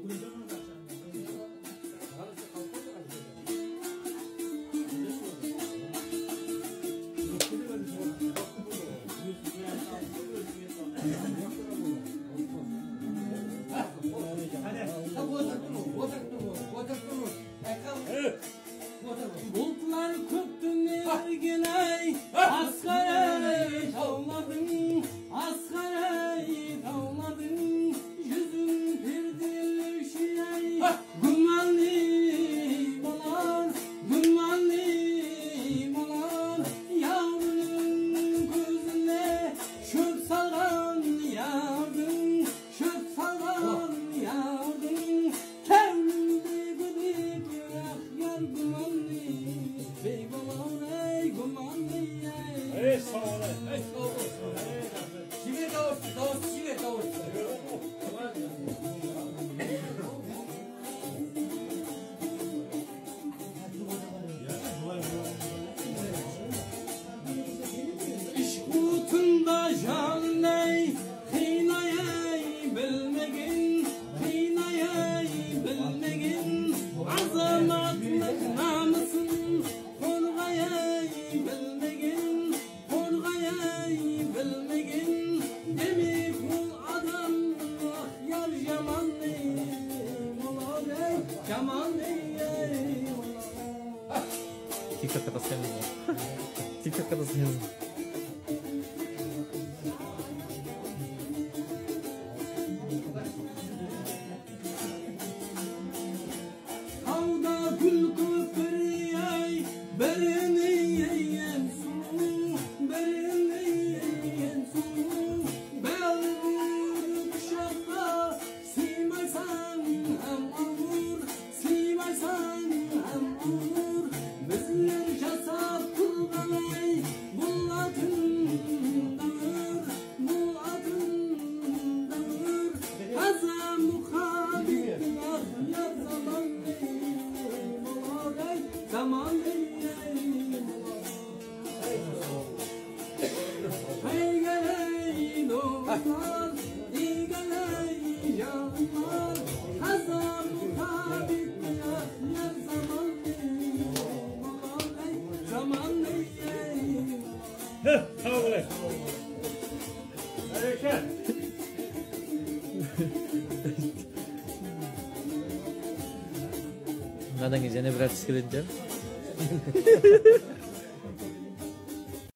Bulutlar köktün erginey, asgarey tavladın, asgarey tavladın, yüzün pirdil şiyey, gümmanli balar, yavrunun gözüne şöp salgan yavrum, şöp salgan yavrum, kevlinde gıdık yar gümmanli. Ey sağ ol. Ey sağ ol. Şimdi davul. İş kutunda canlay, kıynayay bilmegin, azamatlık namusun, korgayay bilmegin, demek bu adam yar yaman TikTok'ta da sayalım. TikTok'ta da sayalım. Havda gül köpürüyey, berini yeyem su, bel vurdu kuşakta, simaysan hem olur, bizler jasap kurganay, bu atındanır, haza muhabir ya zaman hey geley dostlar, iyi geley canlar, haza muhabir ya zaman Sağ ol. Hareket. Nadang izine biraz sıkılınca.